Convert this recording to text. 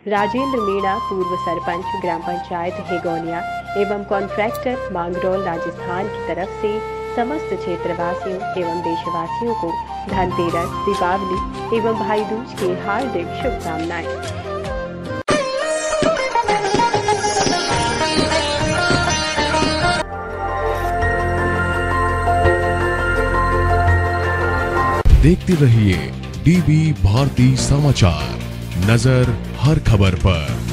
राजेंद्र मीणा, पूर्व सरपंच ग्राम पंचायत हेगोनिया एवं कॉन्ट्रैक्टर मांगरोल राजस्थान की तरफ से समस्त क्षेत्रवासियों एवं देशवासियों को धनतेरस, दीपावली एवं भाई दूज की हार्दिक शुभकामनाएं। देखते रहिए डीबी भारती समाचार, नजर हर खबर पर।